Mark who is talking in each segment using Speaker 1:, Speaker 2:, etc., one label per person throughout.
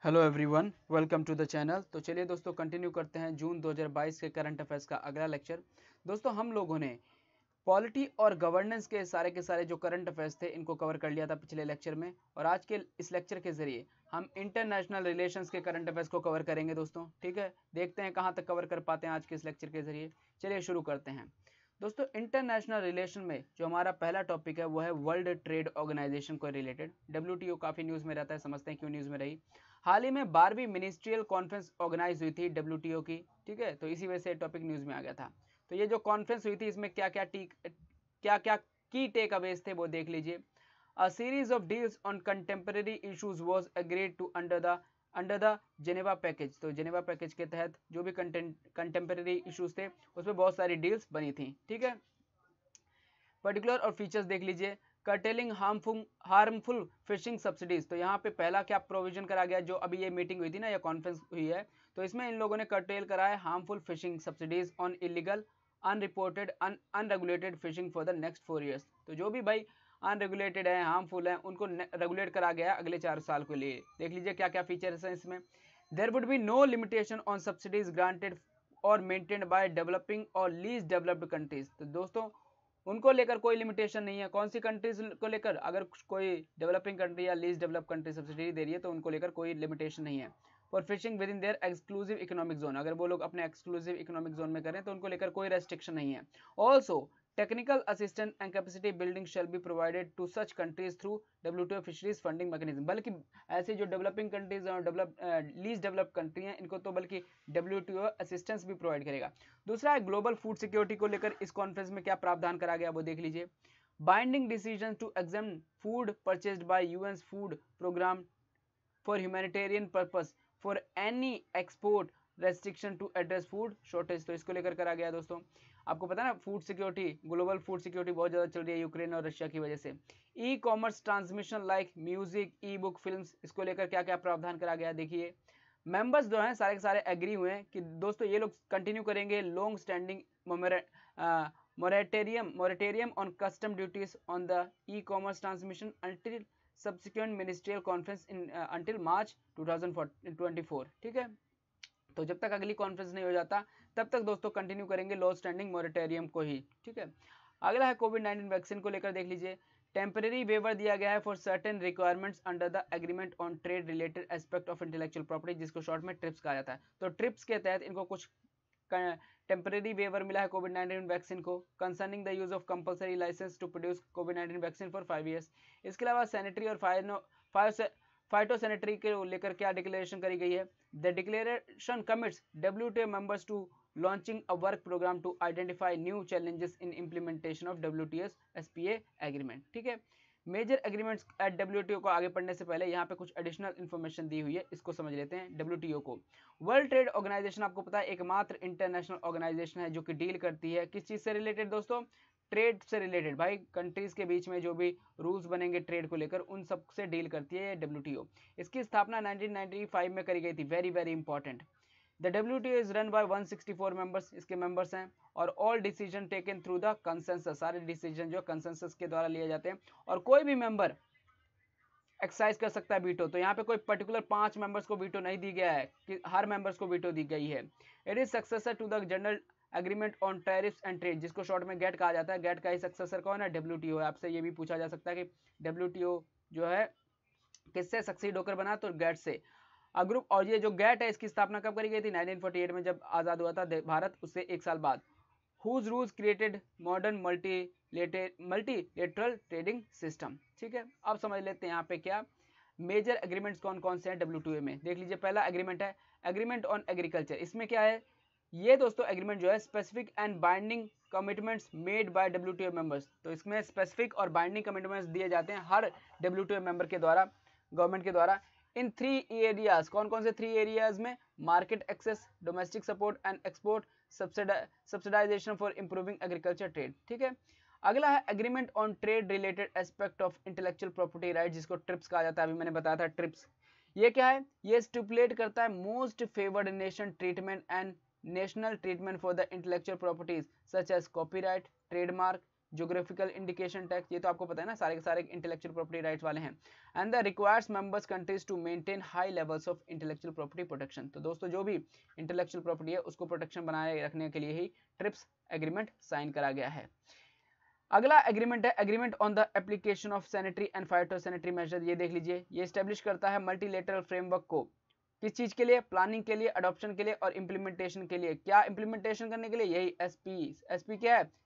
Speaker 1: Hello everyone, welcome to the channel. तो चलिए दोस्तों कंटिन्यू करते हैं जून 2022 के करंट अफेयर्स का अगला लेक्चर। दोस्तों हम लोगों ने पॉलिटी और गवर्नेंस के सारे जो करंट अफेयर्स थे इनको कवर कर लिया था पिछले लेक्चर में, और आज के इस लेक्चर के जरिए हम इंटरनेशनल रिलेशंस के करंट अफेयर्स को कवर करेंगे दोस्तों। ठीक है, देखते हैं कहाँ तक कवर कर पाते हैं आज के इस लेक्चर के जरिए। चलिए शुरू करते हैं दोस्तों। इंटरनेशनल रिलेशन में जो हमारा पहला टॉपिक है वो है वर्ल्ड ट्रेड ऑर्गेनाइजेशन को रिलेटेड। डब्ल्यूटीओ काफी न्यूज में रहता है, समझते हैं क्यों न्यूज में रही। हाल ही में 12वीं मिनिस्ट्रियल कॉन्फ्रेंस ऑर्गेनाइज हुई थी डब्ल्यूटीओ की। ठीक है, तो इसी वजह से टॉपिक न्यूज में आ गया था। तो ये जो कॉन्फ्रेंस हुई थी इसमें क्या क्या की टेक अवेज थे वो देख लीजिए। A series of deals on contemporary issues was agreed to under the Geneva package. तो जेनेवा पैकेज के तहत जो भी कंटेम्पररी इश्यूज थे उसमें बहुत सारी डील्स बनी थी। ठीक है, पर्टिकुलर और फीचर्स देख लीजिए। Curtailing harmful fishing subsidies. तो यहाँ पे पहला क्या प्रोविजन करा गया, जो अभी ये मीटिंग हुई थी ना या कॉन्फ्रेंस हुई है, तो इसमें इन लोगों ने कर्टेल करा है harmful fishing subsidies on illegal unreported unregulated fishing for the next 4 years. तो जो भी भाई अनरेगुलेटेड है, हार्मफुल है, उनको रेगुलेट करा गया है अगले 4 साल के लिए। देख लीजिए क्या क्या फीचर्स हैं इसमें। There would be no limitation on subsidies granted और मेंटेन्ड बाय डेवलपिंग और लीस्ट डेवलप्ड कंट्रीज। तो दोस्तों उनको लेकर कोई लिमिटेशन नहीं है। कौन सी कंट्रीज को लेकर? अगर कोई डेवलपिंग कंट्री या लीस्ट डेवलप कंट्री सब्सिडी दे रही है तो उनको लेकर कोई लिमिटेशन नहीं है। For fishing within their exclusive economic zone, अगर वो लोग अपने एक्सक्लूसिव इकोनॉमिक जोन में करें तो उनको लेकर कोई रेस्ट्रिक्शन नहीं है। Also technical assistance and capacity building shall be provided to such countries through WTO fisheries funding mechanism. बल्कि ऐसे जो डेवलपिंग कंट्रीज और लीस्ट डेवलप कंट्री हैं इनको तो बल्कि डब्ल्यूटीओ असिस्टेंस भी प्रोवाइड करेगा। दूसरा है ग्लोबल फूड सिक्योरिटी को लेकर इस कॉन्फ्रेंस में क्या प्रावधान करा गया वो देख लीजिए। Binding decision to exempt food purchased by UN food program for humanitarian purpose for any export restriction to address food shortage. तो इसको लेकर करा गया दोस्तों। आपको पता है ना, food security, global food security बहुत ज़्यादा चल रही है यूक्रेन और रशिया की वजह से। E commerce transmission like music, e book, films, इसको लेकर क्या क्या प्रावधान करा गया देखिए। मेंबर्स जो हैं सारे के सारे एग्री हुए हैं कि दोस्तों ये लोग कंटिन्यू करेंगे long standing moratorium on custom duties on the e commerce transmission until subsequent ministerial conference in until March 2024। ठीक है, तो जब तक अगली कॉन्फ्रेंस नहीं हो जाता तब तक दोस्तों कंटिन्यू करेंगे लॉ स्टैंडिंग मोरेटोरियम को ही। ठीक है, अगला है कोविड-19 वैक्सीन को लेकर देख लीजिए। टेम्परेरी वेवर दिया गया है for certain requirements under the agreement on trade related aspect of intellectual property, जिसको शॉर्ट में ट्रिप्स कहा जाता है। तो ट्रिप्स के तहत इनको कुछ टेम्परेरी वेवर मिला है कोविड-19 वैक्सीन को concerning the use of compulsory license to produce कोविड-19 वैक्सीन फॉर 5 ईयर्स। इसके अलावा सैनिटरी और फाइटोसैनिटरी के लेकर क्या डिक्लेरेशन करी गई है। The declaration commits WTO members to launching a work program to identify new challenges in implementation of WTO SPA agreement. ठीक है, मेजर एग्रीमेंट्स एट डब्ल्यूटीओ को आगे पढ़ने से पहले यहाँ पे कुछ एडिशनल इन्फॉर्मेशन दी हुई है, इसको समझ लेते हैं। डब्ल्यूटीओ को वर्ल्ड ट्रेड ऑर्गेनाइजेशन आपको पता है एकमात्र इंटरनेशनल ऑर्गेनाइजेशन है जो कि डील करती है किस चीज से रिलेटेड दोस्तों? ट्रेड से रिलेटेड। भाई कंट्रीज के बीच में जो भी रूल्स बनेंगे ट्रेड को लेकर उन सब से डील करती है डब्ल्यूटीओ। इसकी स्थापना 1995 में करी गई थी। Very very important. The WTO is run by 164 members, इसके मेंबर्स हैं, और all decision taken through the consensus, सारे डिसीजन जो कंसेंसस के द्वारा लिए जाते हैं, और कोई भी मेंबर एक्सरसाइज कर सकता है वीटो। तो यहाँ पे कोई पर्टिकुलर 5 मेंबर्स को वीटो नहीं दी गया है कि हर मेंबर्स को वीटो दी गई है। It is successor to the general agreement on tariffs and trade, जिसको शॉर्ट में गेट कहा जाता है। गेट का ही सक्सेसर कौन है? डब्ल्यूटीओ है। आपसे ये भी पूछा जा सकता है कि डब्ल्यूटीओ जो है किससे सक्सीड होकर बना, तो गेट से। ग्रुप, और ये जो गेट है इसकी स्थापना कब करी गई थी? 1948 में, जब आज़ाद हुआ था भारत, उससे 1 साल बाद। Whose rules created modern multilateral trading system. ठीक है, अब समझ लेते हैं यहाँ पे क्या मेजर एग्रीमेंट्स कौन कौन से हैं डब्ल्यूटीओ में। देख लीजिए, पहला एग्रीमेंट है एग्रीमेंट ऑन एग्रीकल्चर। इसमें क्या है? ये दोस्तों एग्रीमेंट जो है specific and binding commitments made by WTO members. तो इसमें स्पेसिफिक और बाइंडिंग कमिटमेंट्स दिए जाते हैं हर डब्ल्यूटीओ मेंबर के द्वारा, गवर्नमेंट के द्वारा, इन 3 एरियाज। कौन कौन से 3 एरियाज में? Market access, domestic support and export, subsidization for improving agriculture trade. ठीक है, अगला है agreement on trade related aspect of intellectual property right, जिसको ट्रिप्स कहा जाता है। अभी मैंने बताया था ट्रिप्स। ये क्या है? ये स्टिपुलेट करता है most favoured nation treatment and national treatment for the intellectual properties such as copyright, trademark, geographical indication tax, ये तो आपको पता है ना, सारे के सारे इंटेलेक्चुअल प्रॉपर्टी राइट्स वाले हैं। And the requires members countries to maintain high levels of intellectual property protection. तो दोस्तों जो भी इंटेलेक्चुअल प्रॉपर्टी है उसको प्रोटेक्शन बनाए रखने के लिए ही ट्रिप्स एग्रीमेंट साइन करा गया है। अगला एग्रीमेंट है agreement on the application of sanitary and phytosanitary measure. ये देख लीजिए, ये एस्टेब्लिश करता है मल्टीलेटरल फ्रेमवर्क को, किस चीज के लिए, प्लानिंग के लिए, अडॉप्शन के लिए और इम्प्लीमेंटेशन के लिए। क्या इम्प्लीमेंटेशन करने के लिए, यही एसपी क्या है,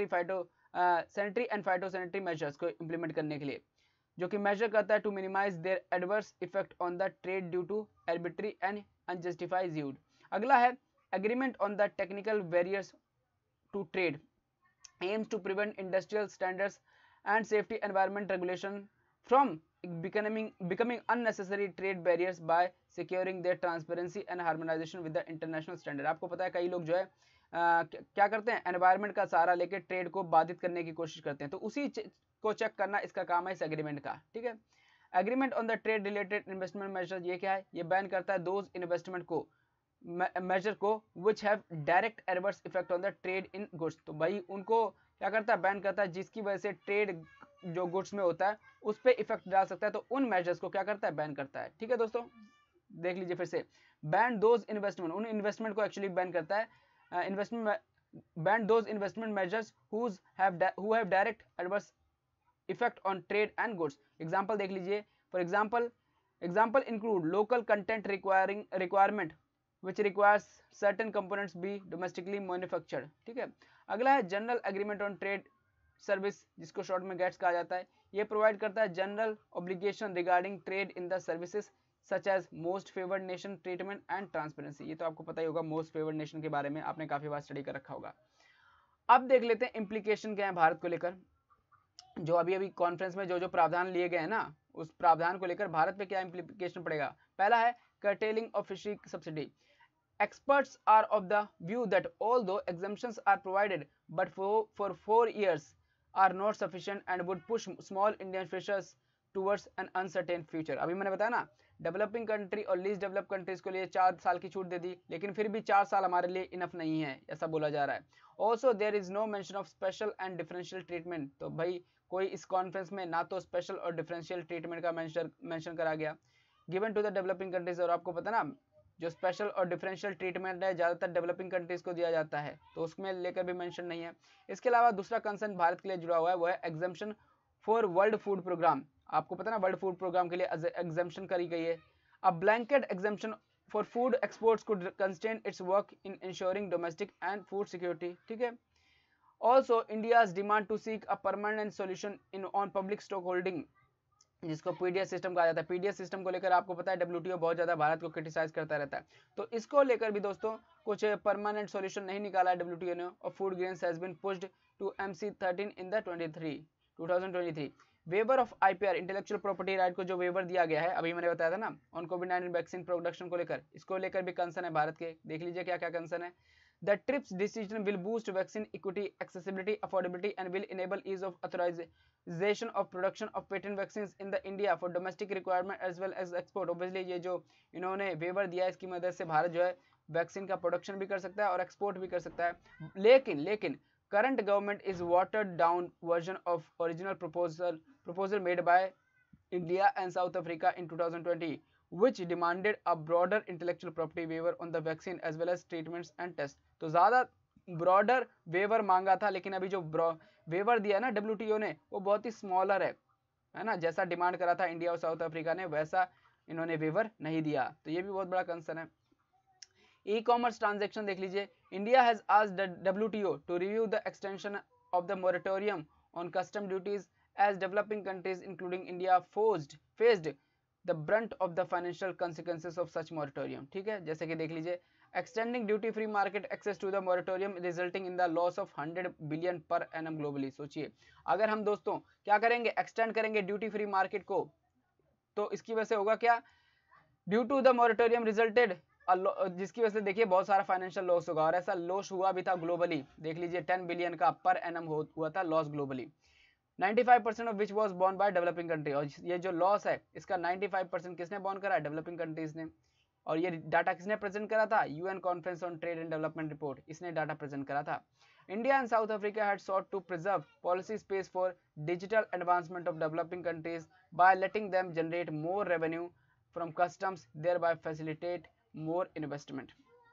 Speaker 1: सैनिटरी एंड फाइटोसैनिटरी मेजर्स को इम्प्लीमेंट करने के लिए, जो कि मेजर करता है to minimize their adverse effect on the trade due to arbitrary and unjustified use. अगला है agreement on the technical barriers to trade, aims to prevent industrial standards and safety environment regulation from becoming unnecessary trade barriers by securing their transparency and harmonization with the international standard। आपको पता है कई लोग जो है क्या करते हैं, एनवायरनमेंट का सहारा लेकर ट्रेड को बाधित करने की कोशिश करते हैं, तो उसी को चेक करना इसका काम है इस एग्रीमेंट का। ठीक है, agreement on the trade related investment measure, ये क्या है, ये बैन करता है दोज इन्वेस्टमेंट को मेजर को which have direct adverse effect on the trade in goods। तो भाई उनको क्या करता है, बैन करता है जिसकी वजह से ट्रेड जो गुड्स में होता है उस पर इफेक्ट डाल सकता है, तो उन मेजर्स को क्या करता है, बैन करता है। ठीक है दोस्तों, देख लीजिए फिर से, बैन दोज इन्वेस्टमेंट, उन इन्वेस्टमेंट को एक्चुअली बैन करता है, ban those investment measures who have direct adverse effect on trade and goods। Example देख लीजिए, for example include local content requirement which requires certain components be domestically manufactured। ठीक है, अगला है general agreement on trade service, जिसको short में GATS कहा जाता है। ये प्रोवाइड करता है general obligation regarding trade in the services such as most favoured nation treatment and transparency. ये तो आपको पता ही होगा, मोस्ट फेवर्ड नेशन के बारे में आपने काफी बार स्टडी कर रखा होगा। अब देख लेते हैं इम्प्लीकेशन क्या है भारत को लेकर, जो अभी कॉन्फ्रेंस में जो प्रावधान लिए गए हैं ना, उस प्रावधान को लेकर भारत पे क्या इम्प्लीकेशन पड़ेगा। पहला है curtailing of fishery subsidy। Experts are of the view that although exemptions are provided, but for 4 years are not sufficient and would push small Indian fishers towards an uncertain future। अभी मैंने बताया ना, developing country और least develop countries को लिए 4 साल की छूट दे दी, लेकिन फिर भी 4 साल हमारे लिए इनफ नहीं है, ऐसा बोला जा रहा है। Also there is no mention of special and differential treatment. तो भाई कोई इस कॉन्फ्रेंस में ना तो स्पेशल और डिफरेंशियल ट्रीटमेंट का मेंशन करा गया given to the developing countries. और आपको पता ना, जो स्पेशल और डिफरेंशियल ट्रीटमेंट है ज़्यादातर डेवलपिंग कंट्रीज को दिया जाता है, तो उसमें लेकर भी मेंशन नहीं है। इसके अलावा दूसरा कंसर्न भारत के लिए जुड़ा हुआ है, वो है exemption for world food program. आपको पता ना, वर्ल्ड फूड प्रोग्राम के लिए एग्जाम्पशन करी गई है। A blanket exemption for food exports could constrain its work in ensuring domestic and food security. ठीक है, also India's demand to seek a permanent solution in on public stock holding, जिसको PDS system कहा जाता है। PDS system को लेकर आपको पता है डब्ल्यूटीओ बहुत ज्यादा भारत को क्रिटिसाइज करता रहता है, तो इसको लेकर भी दोस्तों कुछ परमानेंट सॉल्यूशन नहीं निकाला है डब्ल्यूटीओ ने। और food grains has been pushed to MC13 in the 2023 waiver of IPR intellectual property right को जो वेवर दिया गया है, अभी मैंने बताया था ना, ऑन कोविड-19 वैक्सीन प्रोडक्शन को लेकर, इसको लेकर भी कंसर्न है भारत के। देख लीजिए क्या क्या कंसर्न है। The TRIPS decision will boost vaccine equity, accessibility, affordability, and will enable ease of authorization of production of patent vaccines in the India for domestic requirement as well as export। Obviously ये जो इन्होंने waiver दिया है, इसकी मदद से भारत जो है वैक्सीन का प्रोडक्शन भी कर सकता है और एक्सपोर्ट भी कर सकता है। लेकिन current government is watered down version of original proposal made by India and South Africa in 2020, which demanded a broader intellectual property waiver on the vaccine as well as treatments and tests। तो ज़्यादा broader waiver मांगा था, लेकिन अभी जो waiver दिया ना WTO ने, वो बहुत ही स्मॉलर है ना, जैसा डिमांड करा था इंडिया और साउथ अफ्रीका ने, वैसा इन्होंने वेवर नहीं दिया, तो ये भी बहुत बड़ा कंसर्न है। ई कॉमर्स ट्रांजेक्शन देख लीजिए, India has asked the WTO to review the extension of the moratorium on custom duties as developing countries including India faced the brunt of the financial consequences of such moratorium। ठीक है, जैसे कि देख लीजिए, extending duty free market access to the moratorium resulting in the loss of 100 billion per annum globally। सोचिए अगर हम दोस्तों क्या करेंगे, एक्सटेंड करेंगे ड्यूटी फ्री मार्केट को, तो इसकी वजह से होगा क्या, due to the moratorium resulted, जिसकी वजह से देखिए बहुत सारा फाइनेंशियल लॉस होगा, और ऐसा लॉस हुआ भी था ग्लोबली। देख लीजिए 10 बिलियन का पर एनम हुआ था loss globally, 95% of which was borne by developing country. और ये जो लॉस है इसका 95% किसने बॉर्न करा है, डेवलपिंग कंट्रीज ने। और ये डाटा किसने प्रेजेंट करा था? UN conference on trade and development report, इसने डाटा प्रेजेंट करा था। India and South Africa had sought to preserve policy space for digital advancement of developing countries by letting them generate more revenue from customs, thereby facilitate more investment.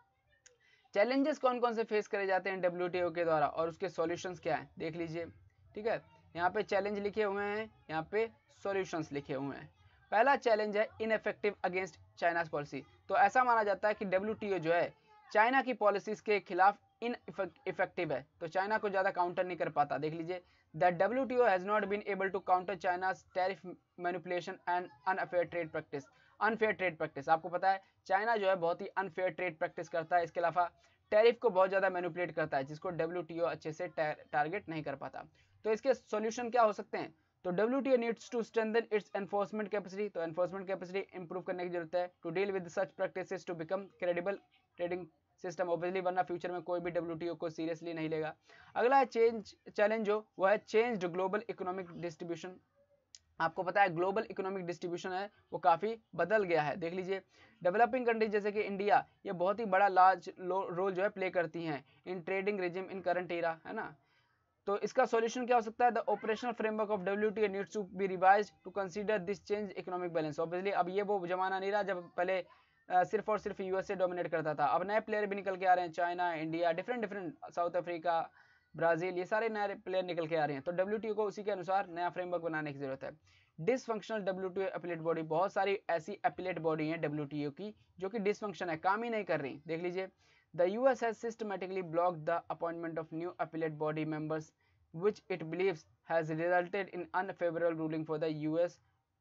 Speaker 1: Challenges कौन कौन से face करे जाते हैं WTO के द्वारा और उसके सॉल्यूशंस क्या हैं, देख लीजिए। ठीक है, यहाँ पे चैलेंज लिखे हुए हैं, यहाँ पे सॉल्यूशंस लिखे हुए हैं। पहला चैलेंज है इनएफेक्टिव अगेंस्ट चाइनाज पॉलिसी। तो ऐसा माना जाता है कि डब्ल्यूटीओ जो है चाइना की पॉलिसीज के खिलाफ इनइफेक्टिव है, तो चाइना को ज्यादा काउंटर नहीं कर पाता। देख लीजिए, the WTO has not been able to counter China's tariff manipulation and unfair trade practice. Unfair trade practice, आपको पता है चाइना जो है बहुत ही अनफेयर ट्रेड प्रैक्टिस करता है, इसके अलावा टैरिफ को बहुत ज्यादा मैनिपुलेट करता है, जिसको डब्ल्यूटीओ अच्छे से टारगेट नहीं कर पाता। तो इसके सॉल्यूशन क्या हो सकते हैं? तो WTO needs to strengthen its enforcement capacity, तो एनफोर्समेंट कैपेसिटी इंप्रूव करने की जरूरत है। To deal with such practices to become credible trading system, obviously, वरना फ्यूचर में कोई भी WTO को सीरियसली नहीं लेगा। अगला है चैलेंज जो वो है चेंज्ड ग्लोबल इकोनॉमिक डिस्ट्रीब्यूशन। आपको पता है ग्लोबल इकोनॉमिक डिस्ट्रीब्यूशन है वो काफी बदल गया है। देख लीजिए, डेवलपिंग कंट्रीज जैसे कि इंडिया, ये बहुत ही बड़ा लार्ज रोल जो है प्ले करती हैं in trading regime in current era, है ना। तो इसका सॉल्यूशन क्या हो सकता है? The operational framework of WTO needs to be revised to consider this change economic balance. Obviously अब ये वो जमाना नहीं रहा जब पहले सिर्फ और सिर्फ यूएसए डोमिनेट करता था। अब नए प्लेयर भी निकल के आ रहे हैं, China, India, different South Africa, Brazil, ये सारे नए प्लेयर निकल के आ रहे हैं। तो WTO को उसी के अनुसार नया फ्रेमवर्क बनाने की जरूरत है। डिसफंक्शनल WTO एपिलेट बॉडी, बहुत सारी ऐसी एपिलेट बॉडी हैं WTO की जो कि डिसफंक्शन है, काम ही नहीं कर रही। देख लीजिए, The US has systematically blocked the appointment of new appellate body members, which it believes has resulted in unfavorable ruling for the US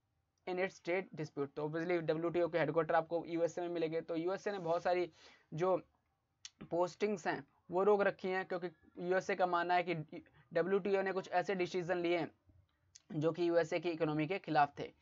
Speaker 1: in its trade dispute. तो obviously WTO के हेडक्वार्टर आपको यूएसए में मिलेंगे, तो USA ने बहुत सारी जो पोस्टिंग्स हैं वो रोक रखी हैं, क्योंकि यूएसए का मानना है कि WTO ने कुछ ऐसे डिसीजन लिए हैं जो कि यूएसए की इकोनॉमी के खिलाफ थे।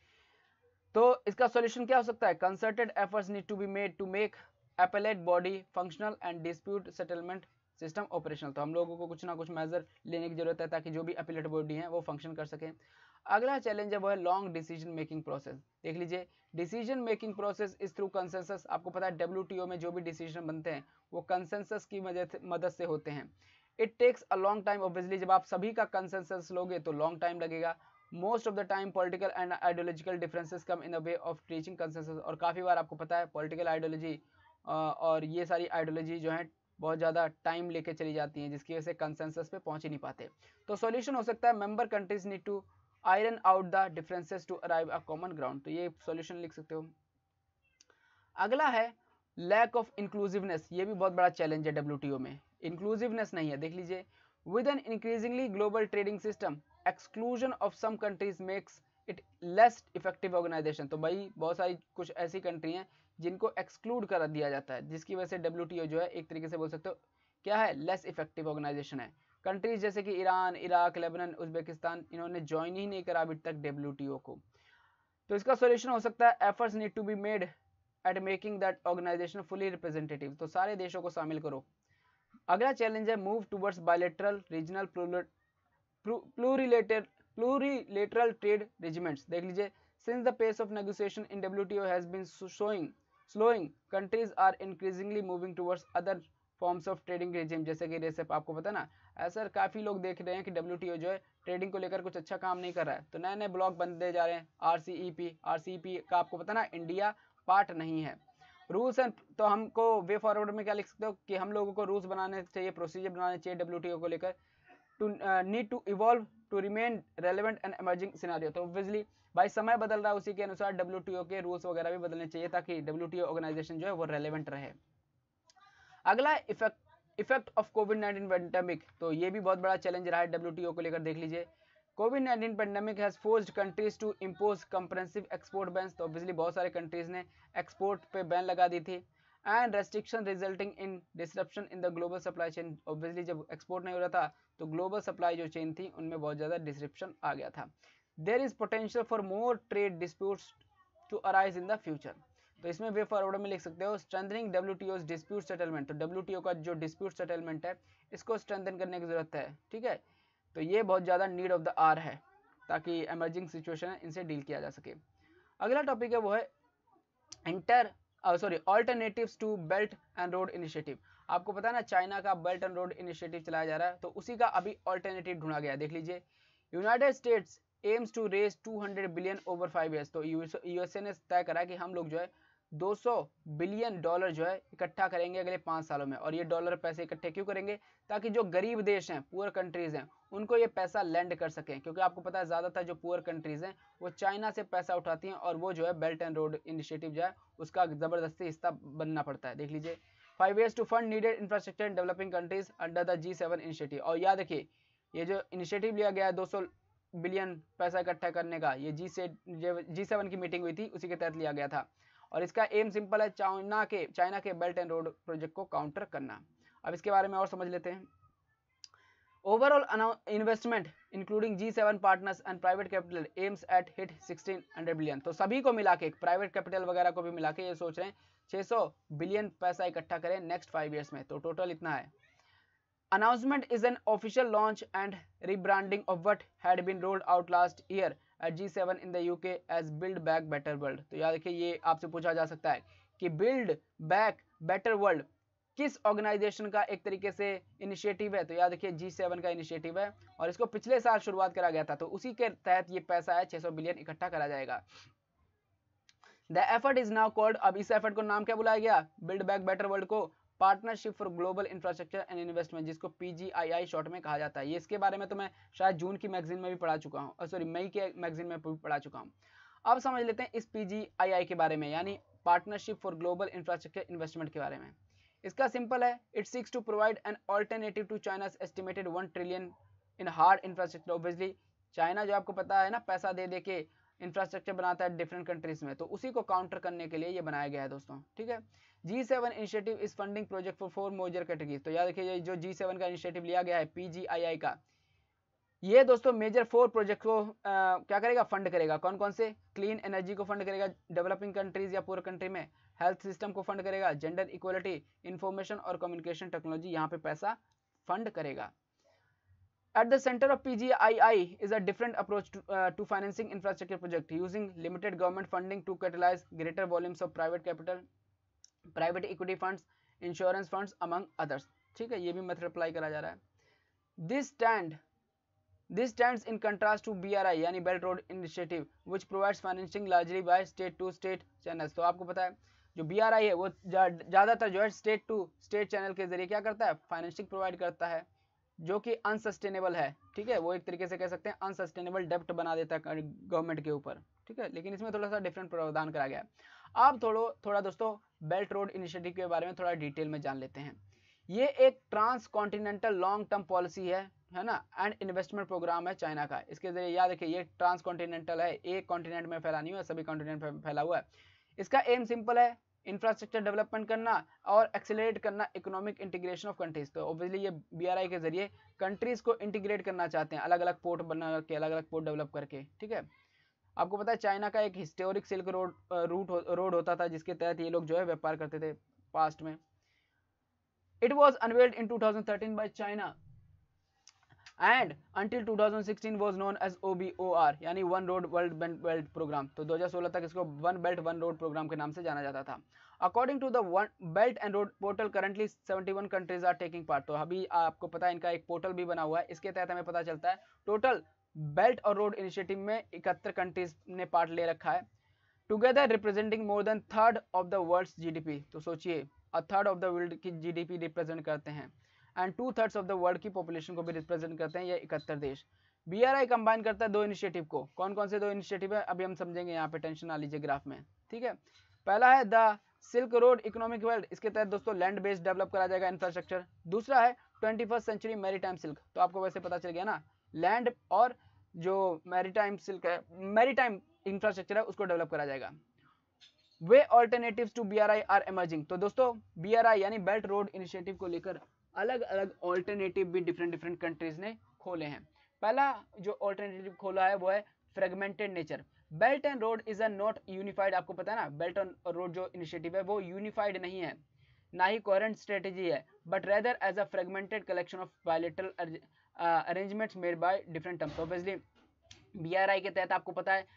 Speaker 1: तो इसका सॉल्यूशन क्या हो सकता है? Concerted efforts need to be made to make appellate body functional and dispute settlement system operational. तो हम लोगों को कुछ ना कुछ मेजर लेने की जरूरत है ताकि जो भी एपेलेट बॉडी है वो फंक्शन कर सके। अगला चैलेंज है वो है लॉन्ग डिसीजन मेकिंग प्रोसेस। देख लीजिए, decision making process is through consensus. आपको पता है WTO में जो भी डिसीजन बनते हैं वो कंसेंसस की मदद से होते हैं। It takes a long time, obviously जब आप सभी का कंसेंसस लोगे तो लॉन्ग टाइम लगेगा। Most of the time political and ideological differences come in the way of reaching consensus. और काफी बार आपको पता है पॉलिटिकल आइडियोलॉजी और ये सारी आइडियोलॉजी जो है बहुत ज़्यादा टाइम लेके चली जाती हैं, जिसकी वजह से कंसेंसस पे पहुंच ही नहीं पाते। तो सॉल्यूशन हो सकता है member countries need to iron out the differences to arrive a common ground. तो ये सॉल्यूशन लिख सकते हो। अगला है लैक ऑफ इंक्लूसिवनेस। ये भी बहुत बड़ा चैलेंज है WTO में, इंक्लूसिवनेस नहीं है। देख लीजिए, with an increasingly global trading system exclusion of some countries makes it less effective organisation. तो भाई बहुत सारी कुछ ऐसी कंट्री हैं जिनको एक्सक्लूड कर दिया जाता है, जिसकी वजह से WTO जो है एक तरीके से बोल सकते हो क्या है, लेस इफेक्टिव ऑर्गेनाइजेशन है। कंट्रीज जैसे कि ईरान, इराक, लेबनान, उज्बेकिस्तान, इन्होंने ज्वाइन ही नहीं करा अभी तक WTO को। तो इसका सॉल्यूशन हो सकता है efforts need to be made at making that organisation fully representative. तो सारे देशों को शामिल करो। अगला चैलेंज है move towards bilateral regional plurilateral trade regiments. देख लीजिए, since the pace of negotiation in WTO has been slowing, countries are increasingly moving towards other forms of trading regime, जैसे कि रेसेप। आपको पता ना, ऐसा काफी लोग देख रहे हैं कि WTO जो है ट्रेडिंग को लेकर कुछ अच्छा काम नहीं कर रहा है, तो नए नए ब्लॉक बनते जा रहे हैं। RCEP का आपको पता ना इंडिया पार्ट नहीं है। रूल्स एंड, तो हमको वे फॉरवर्ड में क्या लिख सकते हो कि हम लोगों को रूल्स बनाने चाहिए, प्रोसीजर बनाने चाहिए WTO को लेकर, to need to evolve to remain relevant and emerging scenario. तो ऑब्वियसली भाई समय बदल रहा है, उसी के अनुसार WTO के रूल्स वगैरह भी बदलने चाहिए ताकि WTO ऑर्गेनाइजेशन जो है वो रेलेवेंट रहे। अगला इफेक्ट ऑफ कोविड-19 पेंडेमिक। तो ये भी बहुत बड़ा चैलेंज रहा है WTO को लेकर। देख लीजिए, कोविड-19 pandemic has forced countries to impose comprehensive export bans. तो ऑब्वियसली बहुत सारे कंट्रीज ने एक्सपोर्ट पे बैन लगा दी थी। And restriction resulting in disruption in the global supply chain. Obviously जब एक्सपोर्ट नहीं हो रहा था तो ग्लोबल सप्लाई जो चेन थी उनमें बहुत ज़्यादा डिसरप्शन आ गया था। There is potential for more trade disputes to arise in the future. तो इसमें वे फॉरवर्ड में लिख सकते हो स्ट्रेंथनिंग WTO's डिस्प्यूट सेटलमेंट। तो WTO का जो डिस्प्यूट सेटलमेंट है इसको स्ट्रेंथन करने की जरूरत है। ठीक है, तो ये बहुत ज़्यादा नीड ऑफ द आवर है ताकि इमर्जिंग सिचुएशन है इनसे डील किया जा सके। अगला टॉपिक है वो है inter sorry alternatives to belt and road initiative. आपको पता है ना चाइना का बेल्ट एंड रोड इनिशिएटिव चलाया जा रहा है, तो उसी का अभी ऑल्टरनेटिव ढूंढा गया। देख लीजिए, United States aims to raise 200 billion over 5 years. तो यूएसए ने तय करा कि हम लोग जो है 200 बिलियन डॉलर जो है इकट्ठा करेंगे अगले 5 सालों में। और ये डॉलर पैसे इकट्ठे क्यों करेंगे? ताकि जो गरीब देश हैं, पुअर कंट्रीज हैं, उनको ये पैसा लैंड कर सकें। क्योंकि आपको पता है ज्यादातर जो पुअर कंट्रीज हैं वो चाइना से पैसा उठाती हैं, और वो जो है बेल्ट एंड रोड इनिशिएटिव जो है उसका जबरदस्ती हिस्सा बनना पड़ता है। देख लीजिए, 5 years to fund needed infrastructure in developing countries under the G7 initiative. और याद रखिए, ये जो इनिशिएटिव लिया गया है 200 बिलियन पैसा इकट्ठा करने का, ये G7 की मीटिंग हुई थी, उसी के तहत लिया गया था। और इसका एम सिंपल है, चाइना के बेल्ट एंड रोड प्रोजेक्ट को काउंटर करना। अब इसके बारे में और समझ लेते हैं। Overall investment including G7 partners and private capital aims at hit 1600 billion. तो सभी को मिला के, प्राइवेट कैपिटल वगैरह को भी मिला के ये सोच रहे हैं 600 बिलियन पैसा इकट्ठा करें नेक्स्ट 5 ईयर्स में। तो टोटल इतना है। Announcement is an official launch and rebranding of what had been rolled out last year at G7 in the UK as Build Back Better World। तो याद रखिए, ये आपसे पूछा जा सकता है कि Build Back Better World किस ऑर्गेनाइजेशन का एक तरीके से इनिशिएटिव है। तो याद रखिए G7 का इनिशिएटिव है, और इसको पिछले साल शुरुआत करा गया था, तो उसी के तहत ये पैसा है 600 बिलियन इकट्ठा करा जाएगा। The effort is now called, अब इस एफर्ट को नाम क्या बुलाया गया? बिल्ड बैक बेटर वर्ल्ड को partnership for global infrastructure and investment, जिसको PGII शॉर्ट में कहा जाता है। ये इसके बारे में तो मैं शायद जून की मैगजीन में भी पढ़ा चुका हूँ, सॉरी मई के मैगजीन में भी पढ़ा चुका हूँ। अब समझ लेते हैं इस PGII के बारे में, यानी partnership for global infrastructure investment के बारे में। इसका सिंपल है, it seeks to provide an alternative to China's estimated 1 trillion in hard infrastructure. Obviously China जो आपको पता है ना, पैसा दे दे के इंफ्रास्ट्रक्चर बनाता है डिफरेंट कंट्रीज में, तो उसी को काउंटर करने के लिए ये बनाया गया है दोस्तों। ठीक है, G7 initiative is funding project for 4 major categories. तो याद रखिए, जो G7 का इनिशिएटिव लिया गया है PGII का, ये दोस्तों मेजर 4 प्रोजेक्ट को क्या करेगा? फंड करेगा। कौन कौन से? क्लीन एनर्जी को फंड करेगा डेवलपिंग कंट्रीज या पुअर कंट्री में, हेल्थ सिस्टम को फंड करेगा, जेंडर इक्वलिटी, इंफॉर्मेशन और कम्युनिकेशन टेक्नोलॉजी, यहाँ पे पैसा फंड करेगा। At the center of PGII is a different approach to financing infrastructure project using limited government funding to catalyze greater volumes of private capital, private equity funds, insurance funds among others। ठीक है, ये भी method apply करा जा रहा है। This stands in contrast to BRI यानी Belt Road Initiative which provides financing largely by state to state channels। तो आपको पता है जो BRI है वो ज़्यादातर जो है स्टेट टू स्टेट चैनल के जरिए क्या करता है? फाइनेंसिंग प्रोवाइड करता है, जो कि अनसस्टेनेबल है। ठीक है, वो एक तरीके से कह सकते हैं अनसस्टेनेबल डेप्ट बना देता है गवर्नमेंट के ऊपर। ठीक है, लेकिन इसमें थोड़ा सा डिफरेंट प्रावधान करा गया है। अब थोड़ा दोस्तों बेल्ट रोड इनिशिएटिव के बारे में थोड़ा डिटेल में जान लेते हैं। ये एक transcontinental long term policy है ना, एंड इन्वेस्टमेंट प्रोग्राम है चाइना का। इसके जरिए याद रखिए, ये ट्रांस कॉन्टिनेंटल है, एक कॉन्टिनेंट में फैला नहीं हुआ, सभी कॉन्टिनेंट में फैला हुआ है। इसका एम सिंपल है, इंफ्रास्ट्रक्चर डेवलपमेंट करना और एक्सेलरेट करना इकोनॉमिक इंटीग्रेशन ऑफ कंट्रीज। तो ऑब्वियसली ये BRI के जरिए कंट्रीज को इंटीग्रेट करना चाहते हैं, अलग अलग पोर्ट बना के, अलग अलग पोर्ट डेवलप करके। ठीक है, आपको पता है चाइना का एक हिस्टोरिक सिल्क रोड होता था, जिसके तहत ये लोग जो है व्यापार करते थे पास्ट में। It was unveiled in 2013 by China and until 2016 was known as OBOR यानी one road world belt programme. तो 2016 तक इसको one belt one road programme के नाम से जाना जाता था। According to the belt and road portal currently 71 countries are taking part. तो अभी आपको पता है इनका एक पोर्टल भी बना हुआ है, इसके तहत हमें पता चलता है टोटल बेल्ट और रोड इनिशिएटिव में 71 कंट्रीज ने पार्ट ले रखा है, together representing more than third of the world's GDP। तो सोचिए, a third of the world की GDP रिप्रेजेंट करते हैं, एंड 2/3 ऑफ द वर्ल्ड की पॉपुलेशन को भी रिप्रेजेंट करते हैं ये 71 देश। BRI कंबाइन करता है 2 इनिशिएटिव को। कौन कौन से 2 इनिशिएटिव है अभी हम समझेंगे, यहाँ पे टेंशन ना लीजिए ग्राफ में। ठीक है, पहला है the silk road economic wealth, इसके तहत दोस्तों लैंड बेस्ड डेवलप करा जाएगा इंफ्रास्ट्रक्चर। दूसरा है 21st सेंचुरी मैरीटाइम सिल्क। तो आपको वैसे पता चल गया ना, लैंड और जो मैरीटाइम सिल्क है, मैरीटाइम इंफ्रास्ट्रक्चर है, उसको डेवलप करा जाएगा। Way alternatives to BRI are emerging. तो दोस्तों BRI यानी बेल्ट रोड इनिशिएटिव को लेकर अलग अलग ऑल्टरनेटिव भी डिफरेंट कंट्रीज ने खोले हैं। पहला जो ऑल्टरनेटिव खोला है वो है fragmented nature. Belt and road is a not unified. आपको पता है ना, बेल्ट और रोड जो इनिशिएटिव है वो यूनिफाइड नहीं है, ना ही कोहेरेंट स्ट्रेटेजी है, but rather as a fragmented collection of bilateral arrangements made by different terms. Obviously BRI के तहत आपको पता है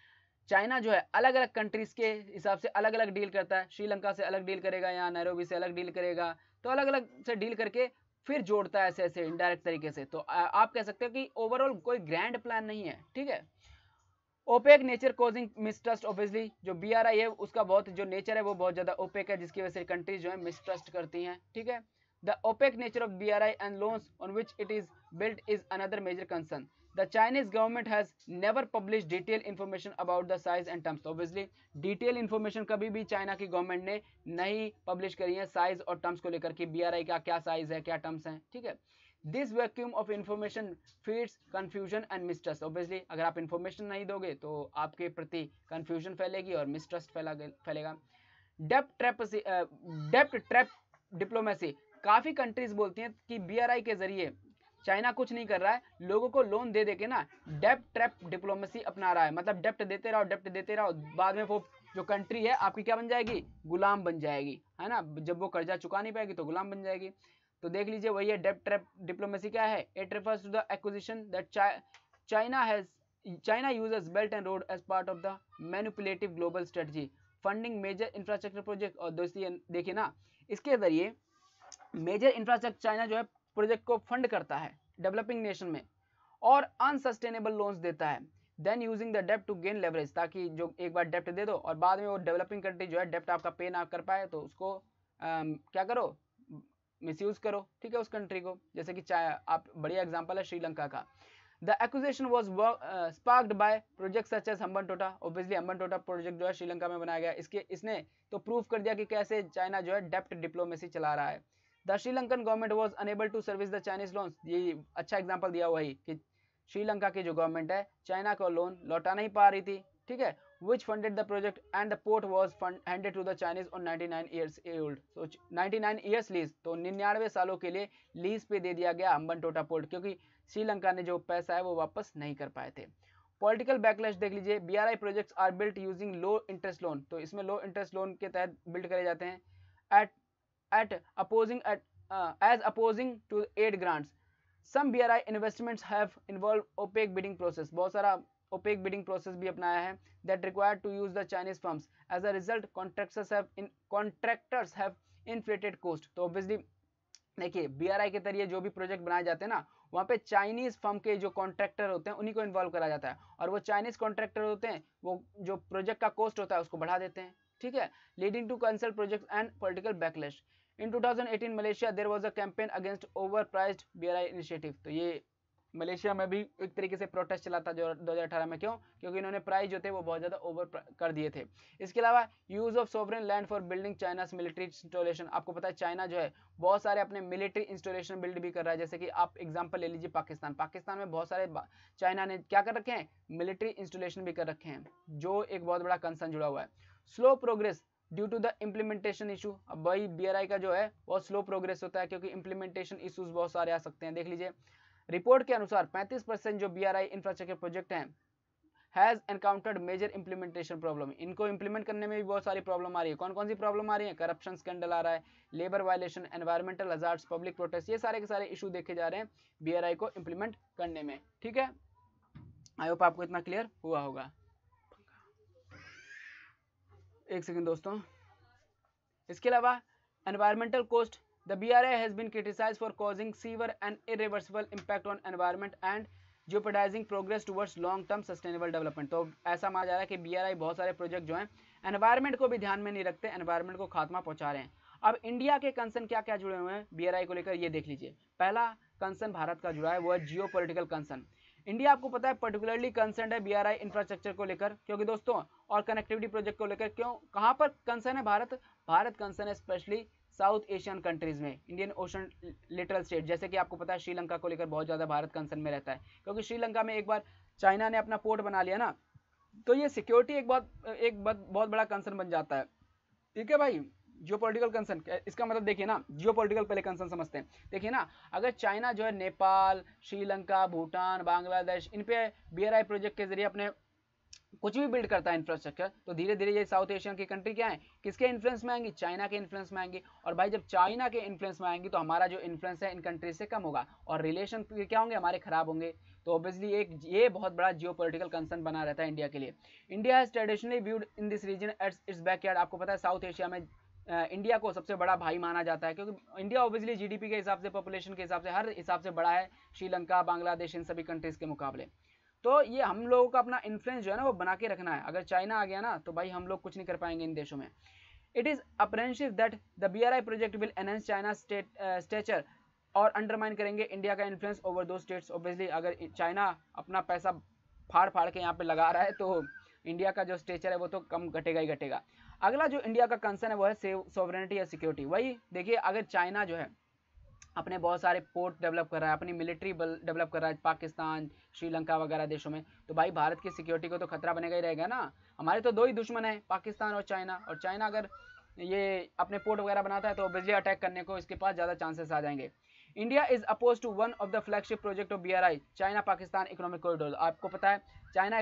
Speaker 1: चाइना जो है अलग अलग कंट्रीज के हिसाब से अलग अलग डील करता है, श्रीलंका से अलग डील करेगा, यहाँ नैरोबी से अलग डील करेगा, तो अलग अलग से डील करके फिर जोड़ता है ऐसे ऐसे इनडायरेक्ट तरीके से। तो आप कह सकते हो कि ओवरऑल कोई ग्रैंड प्लान नहीं है, ठीक है। Opaque nature causing mistrust, obviously जो बीआरआई है उसका बहुत जो नेचर है वो बहुत ज्यादा ओपेक है, जिसकी वजह से कंट्रीज जो है मिसट्रस्ट करती हैं, ठीक है। The opaque nature of BRI and loans on which it is built is another major concern. The Chinese government has never published detailed information about the size and terms. Obviously, detailed information कभी भी China की government ने नहीं publish करी है size और terms को लेकर कि बीआरआई का क्या साइज है, क्या टर्म्स हैं, ठीक है। This vacuum of information feeds confusion and mistrust. Obviously अगर आप इंफॉर्मेशन नहीं दोगे तो आपके प्रति कंफ्यूजन फैलेगी और मिसट्रस्ट फैलेगा। डेप्ट ट्रैप डिप्लोमेसी, काफी कंट्रीज बोलती हैं कि बीआरआई के जरिए चाइना कुछ नहीं कर रहा है, लोगों को लोन दे दे के ना डेप्ट ट्रैप डिप्लोमेसी अपना रहा है, मतलब डेप्ट देते रहो, बाद में वो जो कंट्री है आपकी क्या बन जाएगी, गुलाम बन जाएगी, है ना। जब वो कर्जा चुका नहीं पाएगी तो गुलाम बन जाएगी। तो देख लीजिए वही है डेप्ट ट्रैप डिप्लोमेसी क्या है। It refers to the acquisition that China uses belt and road as part of the manipulative global strategy funding major infrastructure project. और दोस्तों देखिए ना, इसके जरिए मेजर इंफ्रास्ट्रक्चर चाइना जो है प्रोजेक्ट को फंड करता है डेवलपिंग नेशन में और अनसस्टेनेबल लोन्स देता है, देन यूजिंग द डेप्ट टू गेन लेवरेज, ताकि जो एक बार डेप्ट दे दो और बाद में वो डेवलपिंग कंट्री जो है डेप्ट आपका पे ना कर पाए तो उसको क्या करो, मिसयूज करो, ठीक है, उस कंट्री को। जैसे कि आप बढ़िया एग्जांपल है श्रीलंका का। The acquisition was sparked by projects such as Hambantota. Obviously Hambantota project जो है श्रीलंका में बनाया गया, इसने तो प्रूव कर दिया कि कैसे चाइना जो है डेप्ट डिप्लोमेसी चला रहा है। The Sri Lankan government was unable to service the Chinese loans। ये अच्छा एग्जांपल दिया हुआ ही कि श्रीलंका की जो गवर्नमेंट है चाइना को लोन लौटा नहीं पा रही थी, ठीक है। Which funded the project and the port was handed to the Chinese on 99 years old। So 99 years lease, तो 99 सालों के लिए लीज पे दे दिया गया हम्बनटोटा पोर्ट, क्योंकि श्रीलंका ने जो पैसा है वो वापस नहीं कर पाए थे। पॉलिटिकल बैकलैश देख लीजिए। BRI projects are built using low interest loan, तो इसमें लो इंटरेस्ट लोन के तहत बिल्ड करे जाते हैं at as opposing to aid grants. Some BRI investments have involved opaque bidding process, बहुत सारा opaque bidding process भी अपनाया है, that required to use the Chinese firms. As a result, contractors have inflated cost। तो obviously देखिए BRI के जरिए जो भी प्रोजेक्ट बनाए जाते हैं ना, वहाँ पे चाइनीज फर्म के जो कॉन्ट्रैक्टर होते हैं उन्हीं को इन्वॉल्व करा जाता है, और वो चाइनीज कॉन्ट्रैक्टर होते हैं वो जो प्रोजेक्ट का कॉस्ट होता है उसको बढ़ा देते हैं, ठीक है, leading to cancel project and political backlash. In 2018 Malaysia there was a campaign against overpriced BRI initiative. तो ये मलेशिया में भी एक तरीके से प्रोटेस्ट चला था जो 2018 में, क्यों, क्योंकि इन्होंने प्राइस जो थे वो बहुत ज़्यादा ओवर कर दिए थे। इसके अलावा use of sovereign land for building China's military installation. आपको पता है चाइना जो है बहुत सारे अपने मिलिट्री इंस्टॉलेशन बिल्ड भी कर रहा है, जैसे कि आप एग्जाम्पल ले लीजिए पाकिस्तान में बहुत सारे चाइना ने क्या कर रखे हैं, मिलिट्री इंस्टॉलेशन भी कर रखे हैं, जो एक बहुत बड़ा कंसर्न जुड़ा हुआ है। Slow progress due to the implementation issue. अब वही बीआरआई का जो है बहुत स्लो प्रोग्रेस होता है क्योंकि इम्प्लीमेंटेशन इशूज बहुत सारे आ सकते हैं। देख लीजिए रिपोर्ट के अनुसार 35% जो बीआरआई इंफ्रास्ट्रक्चर प्रोजेक्ट हैं has encountered major implementation problem. इनको इंप्लीमेंट करने में भी बहुत सारी प्रॉब्लम आ रही है। कौन कौन सी प्रॉब्लम आ रही है, करप्शन स्कैंडल आ रहा है, labour violation, environmental hazards, public protest, ये सारे के सारे इशू देखे जा रहे हैं बीआरआई को इंप्लीमेंट करने में, ठीक है। आई होप आपको इतना क्लियर हुआ होगा। एक सेकंड दोस्तों। इसके अलावा environmental cost, the BRI has been criticized for causing severe and irreversible impact on environment and jeopardizing progress towards long term sustainable development। तो ऐसा माना जा रहा है कि BRI बहुत सारे प्रोजेक्ट जो हैं एनवायरमेंट को भी ध्यान में नहीं रखते, एनवायरमेंट को खात्मा पहुंचा रहे हैं। अब इंडिया के कंसर्न क्या क्या जुड़े हुए हैं BRI को लेकर, ये देख लीजिए। पहला कंसर्न भारत का जुड़ा है वो है जियो पोलिटिकल कंसर्न। इंडिया आपको पता है पर्टिकुलरली कंसर्न है बीआरआई इंफ्रास्ट्रक्चर को लेकर, क्योंकि दोस्तों और कनेक्टिविटी प्रोजेक्ट को लेकर, क्यों, कहां पर कंसर्न है भारत कंसर्न है स्पेशली साउथ एशियन कंट्रीज में, इंडियन ओशन लिटरल स्टेट। जैसे कि आपको पता है श्रीलंका को लेकर बहुत ज्यादा भारत कंसर्न में रहता है, क्योंकि श्रीलंका में एक बार चाइना ने अपना पोर्ट बना लिया ना, तो ये सिक्योरिटी एक बहुत बड़ा कंसर्न बन जाता है, ठीक है भाई। जियोपॉलिटिकल कंसर्न, इसका मतलब देखिए ना, जियोपॉलिटिकल पहले कंसर्न समझते हैं। देखिए ना, अगर चाइना जो है नेपाल, श्रीलंका, भूटान, बांग्लादेश, इन पे बीआरआई प्रोजेक्ट के जरिए अपने कुछ भी बिल्ड करता है इंफ्रास्ट्रक्चर, तो धीरे धीरे ये साउथ एशियन की कंट्री क्या है, किसके इन्फ्लुएंस में आएंगी, चाइना के इन्फ्लुएंस में आएंगी। और भाई जब चाइना के इन्फ्लुएंस में आएंगी तो हमारा जो इन्फ्लुएंस है इन कंट्रीज से कम होगा और रिलेशन क्या होंगे, हमारे खराब होंगे। तो ऑब्वियसली एक ये बहुत बड़ा जियोपॉलिटिकल कंसर्न बना रहता है इंडिया के लिए। India has traditionally viewed in this region as its backyard. आपको पता है साउथ एशिया में इंडिया को सबसे बड़ा भाई माना जाता है, क्योंकि इंडिया ऑब्वियसली जीडीपी के हिसाब से, पॉपुलेशन के हिसाब से, हर हिसाब से बड़ा है श्रीलंका, बांग्लादेश, इन सभी कंट्रीज के मुकाबले। तो ये हम लोगों का अपना इन्फ्लुएंस जो है ना वो बना के रखना है। अगर चाइना आ गया ना तो भाई हम लोग कुछ नहीं कर पाएंगे इन देशों में। It is apprehensive that the BRI project will enhance China stature और अंडरमाइन करेंगे इंडिया का इन्फ्लुएंस ओवर दो स्टेट्स। ऑब्वियसली अगर चाइना अपना पैसा फाड़ फाड़ के यहाँ पे लगा रहा है तो इंडिया का जो स्टेचर है वो तो कम घटेगा ही घटेगा। अगला जो इंडिया का कंसर्न है वो है सोवरेनिटी या सिक्योरिटी। वही देखिए, अगर चाइना जो है अपने बहुत सारे पोर्ट डेवलप कर रहा है, अपनी मिलिट्री बल डेवलप कर रहा है पाकिस्तान, श्रीलंका वगैरह देशों में, तो भाई भारत की सिक्योरिटी को तो खतरा बनेगा ही रहेगा ना। हमारे तो दो ही दुश्मन है, पाकिस्तान और चाइना, और चाइना अगर ये अपने पोर्ट वगैरह बनाता है तो बिजली अटैक करने को इसके पास ज़्यादा चांसेस आ जाएंगे। India is oppose to one of the flagship project of BRI, China Pakistan economic corridor. आपको पता है चाइना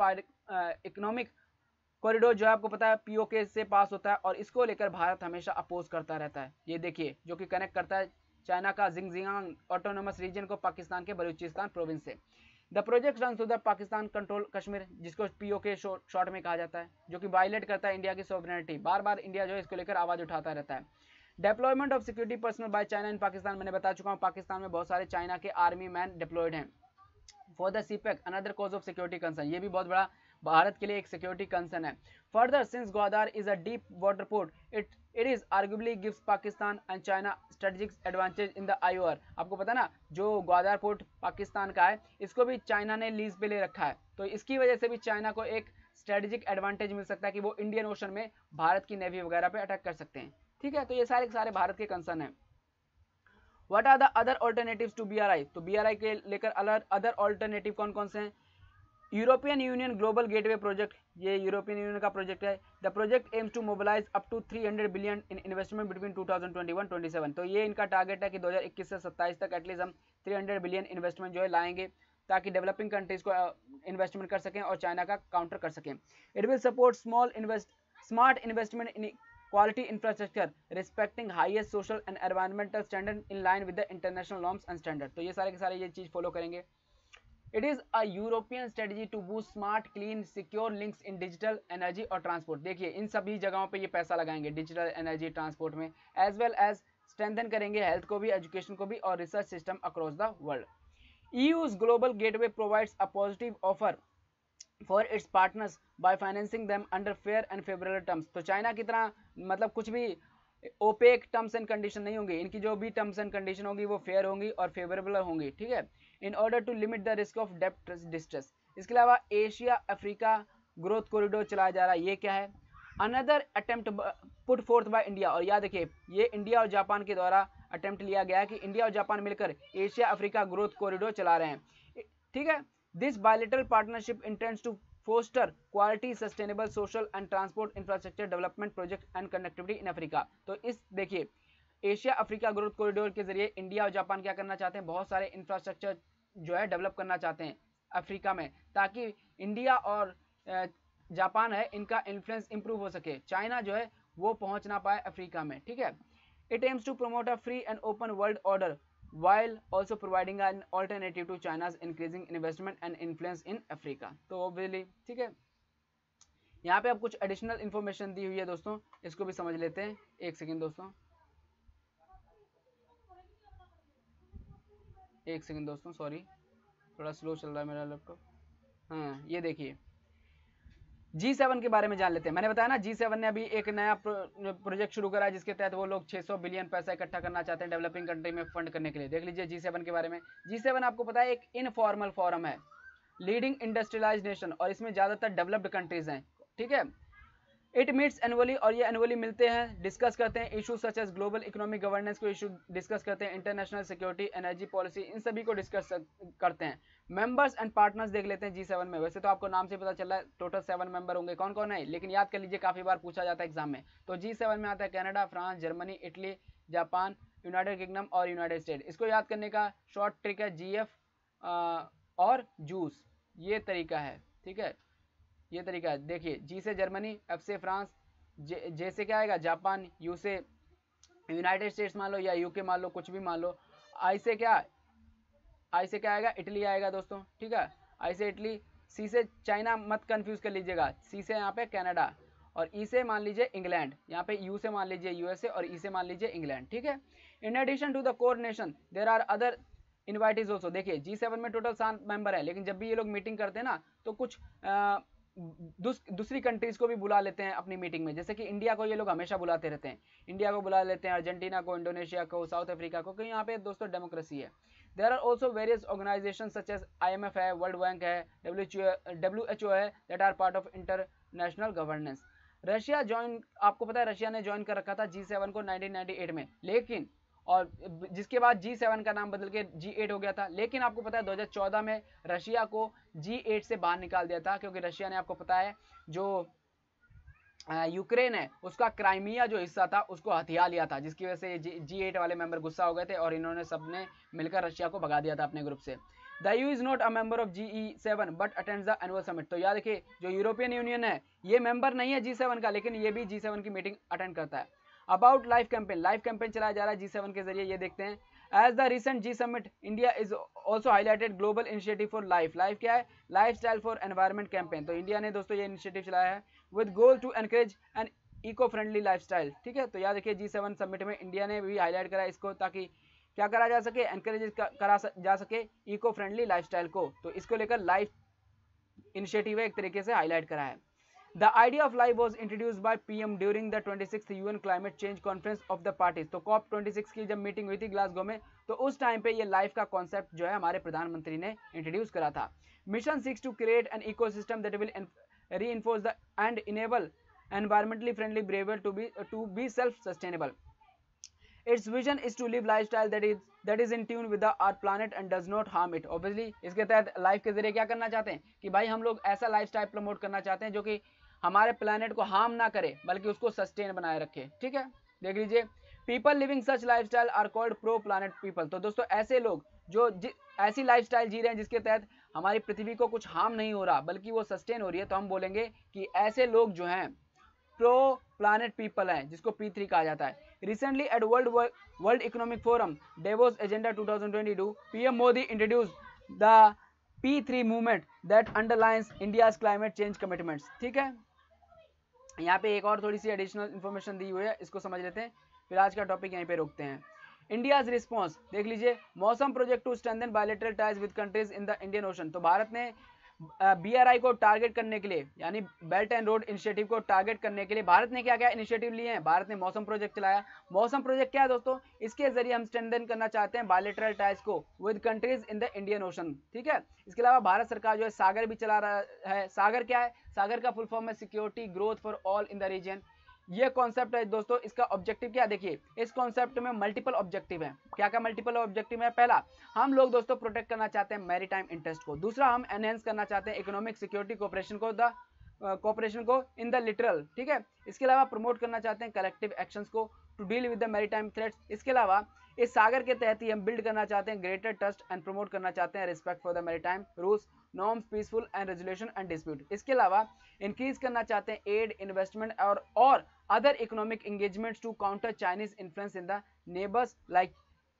Speaker 1: इकोनॉमिक कॉरिडोर जो है आपको पता है POK से पास होता है, और इसको लेकर भारत हमेशा अपोज करता रहता है। ये देखिए, जो कि कनेक्ट करता है चाइना का जिंगजियांग ऑटोनोमस रीजन को पाकिस्तान के बलूचिस्तान प्रोविंस से। The project run to the Pakistan control Kashmir, जिसको POK शॉर्ट में कहा जाता है, जो कि वायलेट करता है इंडिया की सॉवरेनिटी। बार बार इंडिया जो है इसको लेकर आवाज उठाता रहता है। Deployment of security personnel by China in Pakistan, मैंने बता चुका हूँ पाकिस्तान में बहुत सारे चाइना के आर्मी मैन डिप्लॉयड हैं। For the CPEC another cause of security concern, ये भी बहुत बड़ा भारत के लिए एक सिक्योरिटी कंसर्न है। Further since Gwadar is a deep water port, it is arguably gives Pakistan and China strategic advantage in the IOR। आपको पता ना जो ग्वादार पोर्ट पाकिस्तान का है, इसको भी चाइना ने लीज पे ले रखा है, तो इसकी वजह से भी चाइना को एक स्ट्रेटेजिक एडवांटेज मिल सकता है कि वो इंडियन ओशन में भारत की नेवी वगैरह पे अटैक कर सकते हैं। ठीक है, तो ये सारे सारे भारत के कंसर्न है। What are the other alternatives to BRI, तो BRI के लेकर अदर ऑल्टरनेटिव कौन कौन से हैं। European Union global gateway project, ये यूरोपियन यूनियन का प्रोजेक्ट है। The project aims to mobilise up to 300 billion in investment between 2021-27, तो ये इनका टारगेट है कि 2021 से 27 तक एटलीस्ट हम 300 बिलियन इन्वेस्टमेंट जो है लाएंगे, ताकि डेवलपिंग कंट्रीज को इन्वेस्टमेंट कर सकें और चाइना का काउंटर कर सकें। It will support smart investment in quality infrastructure respecting highest social and environmental standard in line with the international norms and standard, तो ये सारे के सारे ये चीज फॉलो करेंगे। It is a European strategy to boost smart clean secure links in digital energy और transport. देखिए इन सभी जगहों पे ये पैसा लगाएंगे, डिजिटल एनर्जी ट्रांसपोर्ट में, एज वेल एज स्ट्रेंथन करेंगे हेल्थ को भी, एजुकेशन को भी और research system across the world. EU's global gateway provides a positive offer for its partners by financing them under fair and favourable terms, तो China की तरह मतलब कुछ भी ओपेक टर्म्स एंड कंडीशन नहीं होंगी, इनकी जो भी टर्म्स एंड कंडीशन होगी वो फेयर होंगी और फेवरेबल होंगी। ठीक है, in order to limit the risk of डेब्ट डिस्ट्रेस। इसके अलावा एशिया अफ्रीका ग्रोथ कॉरिडोर चलाया जा रहा है, ये क्या है, another attempt put forth by India. और याद रखिए ये इंडिया और जापान के द्वारा अटेम्प्ट लिया गया है कि इंडिया और जापान मिलकर एशिया अफ्रीका ग्रोथ कॉरिडोर चला रहे हैं। ठीक है, this bilateral partnership intends to foster quality sustainable social and transport infrastructure development project and connectivity in Africa. तो इस देखिए एशिया अफ्रीका ग्रोथ कॉरिडोर के जरिए इंडिया और जापान क्या करना चाहते हैं, बहुत सारे इंफ्रास्ट्रक्चर जो है डेवलप करना चाहते हैं अफ्रीका में, ताकि इंडिया और जापान है इनका इन्फ्लुएंस इंप्रूव हो सके, चाइना जो है वो पहुंच ना पाए अफ्रीका में। ठीक है, it aims to promote a free and open world order while also providing an alternative to China's increasing investment and influence in Africa। तो obviously ठीक है, यहाँ पे अब कुछ एडिशनल इंफॉर्मेशन दी हुई है दोस्तों, इसको भी समझ लेते हैं। एक सेकंड दोस्तों, एक सेकंड दोस्तों, सॉरी थोड़ा स्लो चल रहा है मेरा लैपटॉप। हाँ ये देखिए G7 के बारे में जान लेते हैं। मैंने बताया ना G7 ने अभी एक नया प्रोजेक्ट शुरू करा है जिसके तहत वो लोग 600 बिलियन पैसा इकट्ठा करना चाहते हैं डेवलपिंग कंट्री में फंड करने के लिए। देख लीजिए G7 के बारे में। G7 आपको पता है एक इनफॉर्मल फोरम है, लीडिंग इंडस्ट्रियलाइज्ड नेशन, और इसमें ज़्यादातर डेवलप्ड कंट्रीज हैं। ठीक है, इट मीट्स एनुअली, और ये एनुअली मिलते हैं, डिस्कस करते हैं issue such as global economic governance को इशू डिस्कस करते हैं, इंटरनेशनल सिक्योरिटी, एनर्जी पॉलिसी, इन सभी को डिस्कस करते हैं। मेंबर्स एंड पार्टनर्स देख लेते हैं G7 में। वैसे तो आपको नाम से पता चल रहा है टोटल 7 मेंबर होंगे, कौन कौन है, लेकिन याद कर लीजिए काफ़ी बार पूछा जाता है एग्जाम में। तो G7 में आता है Canada, France, Germany, Italy, Japan, United Kingdom और यूनाइटेड स्टेट। इसको याद करने का शॉर्ट ट्रिक है GF और जूस, ये तरीका है। ठीक है, ये तरीका है। देखिए G से जर्मनी, F से फ्रांस, जे से क्या आएगा जापान, यू से यूनाइटेड स्टेट्स मान लो या यूके मान लो, कुछ भी मान लो, आई से क्या आई से क्या आएगा, इटली आएगा दोस्तों, ठीक है, आई से इटली, सी से चाइना मत कंफ्यूज कर लीजिएगा, सी से यहाँ पे कनाडा, और ई से मान लीजिए इंग्लैंड, यहाँ पे यू से मान लीजिए यूएसए, और ई से मान लीजिए इंग्लैंड, ठीक है। In addition to the core nation there are other invitees also. देखिए G7 में टोटल 7 मेंबर है, लेकिन जब भी ये लोग मीटिंग करते हैं ना तो कुछ दूसरी कंट्रीज को भी बुला लेते हैं अपनी मीटिंग में, जैसे कि इंडिया को ये लोग हमेशा बुलाते रहते हैं, इंडिया को बुला लेते हैं, अर्जेंटीना को, इंडोनेशिया को, साउथ अफ्रीका को, क्योंकि यहाँ पे दोस्तों डेमोक्रेसी है। There are also various organisation such as IMF है, वर्ल्ड बैंक है, WHO है, that are part of international governance. Russia join, आपको पता है रशिया ने ज्वाइन कर रखा था G7 को 1998 में, लेकिन और जिसके बाद G7 का नाम बदल के G8 हो गया था, लेकिन आपको पता है 2014 में रशिया को G8 से बाहर निकाल दिया था, क्योंकि रशिया ने, आपको पता है जो यूक्रेन है उसका क्राइमिया जो हिस्सा था उसको हथिया लिया था, जिसकी वजह से G8 वाले मेंबर गुस्सा हो गए थे और इन्होंने सबने मिलकर रशिया को भगा दिया था अपने ग्रुप से। The EU is not a member of G7 but attends the annual summit. तो याद रखिए जो यूरोपियन यूनियन है ये मेंबर नहीं है G7 का, लेकिन ये भी G7 की मीटिंग अटेंड करता है। About life campaign, life campaign चलाया जा रहा है G7 के जरिए, ये देखते हैं। As the recent G summit India is also highlighted global initiative for life. Life क्या है, life style for environment campaign. तो इंडिया ने दोस्तों ये इनिशिएटिव चलाया है with goal to encourage an eco friendly lifestyle, ठीक है। तो याद रखिए G7 समिट में इंडिया ने भी हाईलाइट करा इसको, ताकि क्या करा जा सके, एनकरेज करा जा सके इको फ्रेंडली लाइफस्टाइल को। तो इसको लेकर लाइफ इनिशिएटिव एक तरीके से हाईलाइट करा है। The idea of life was introduced by PM during the 26th UN Climate Change Conference of the Parties। तो COP26 की जब मीटिंग हुई थी ग्लासगो में, तो उस टाइम पे ये लाइफ का कॉन्सेप्ट जो है हमारे प्रधानमंत्री ने इंट्रोड्यूस करा था। Mission six to create an ecosystem that will reinforce the and enable environmentally friendly behavior to be self sustainable. Its vision is to live lifestyle that is in tune with the our planet and does not harm it। Obviously इसके तहत life के जरिए क्या करना चाहते हैं कि भाई हम लोग ऐसा लाइफस्टाइल प्रमोट करना चाहते हैं जो कि हमारे प्लानट को हार्म ना करे बल्कि उसको सस्टेन बनाए रखे, ठीक है। देख लीजिए, people living such lifestyle are called pro planet people. तो दोस्तों ऐसे लोग जो ऐसी लाइफस्टाइल जी रहे हैं जिसके तहत हमारी पृथ्वी को कुछ हार्म नहीं हो रहा बल्कि वो सस्टेन हो रही है, तो हम बोलेंगे कि ऐसे लोग जो हैं प्रो प्लानट पीपल हैं, जिसको P3 कहा जाता है। Recently at world economic forum Davos agenda 2022 PM Modi introduced the P3 movement that underlines India's climate change commitments, ठीक है। यहाँ पे एक और थोड़ी सी एडिशनल इन्फॉर्मेशन दी हुई है, इसको समझ लेते हैं, फिर आज का टॉपिक यहीं पे रोकते हैं। इंडियाज रिस्पॉन्स देख लीजिए, Mausam project to strengthen bilateral ties with countries in the Indian Ocean. तो भारत ने BRI को टारगेट करने के लिए, यानी बेल्ट एंड रोड इनिशिएटिव को टारगेट करने के लिए भारत ने क्या क्या इनिशिएटिव लिए हैं। भारत ने मौसम प्रोजेक्ट चलाया। मौसम प्रोजेक्ट क्या है दोस्तों, इसके जरिए हम स्ट्रेंथन करना चाहते हैं बायलैटरल टाइज को with countries in the Indian Ocean, ठीक है। इसके अलावा भारत सरकार जो है सागर भी चला रहा है। सागर क्या है, सागर का फुल फॉर्म है security growth for all in the region. ये कॉन्सेप्ट है दोस्तों, इसका ऑब्जेक्टिव क्या, देखिए इस कॉन्सेप्ट में मल्टीपल ऑब्जेक्टिव है। क्या क्या मल्टीपल ऑब्जेक्टिव है, पहला हम लोग दोस्तों प्रोटेक्ट करना चाहते हैं मैरीटाइम इंटरेस्ट को। दूसरा हम एनहेंस करना चाहते हैं इकोनॉमिक सिक्योरिटी कोऑपरेशन को इन द लिटरल, ठीक है। इसके अलावा प्रमोट करना चाहते हैं कलेक्टिव एक्शंस को to deal with the maritime threats. इसके अलावा इस सागर के तहत ही हम बिल्ड करना चाहते हैं ग्रेटर ट्रस्ट एंड प्रमोट करना चाहते हैं respect for the maritime rules norms peaceful and resolution and dispute. इसके अलावा इंक्रीज करना चाहते हैं एड इन्वेस्टमेंट और other economic engagements to counter Chinese influence in the neighbours like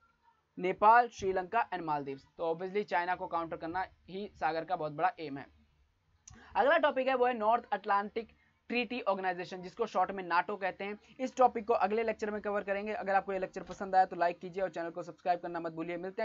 Speaker 1: Nepal, Sri Lanka and Maldives. तो ऑब्वियसली चाइना को काउंटर करना ही सागर का बहुत बड़ा एम है। अगला टॉपिक है वो है नॉर्थ अटलांटिक ट्रीटी ऑर्गेनाइजेशन, जिसको शॉर्ट में नाटो कहते हैं। इस टॉपिक को अगले लेक्चर में कवर करेंगे। अगर आपको ये लेक्चर पसंद आया तो लाइक कीजिए और चैनल को सब्सक्राइब करना मत भूलिए। मिलते हैं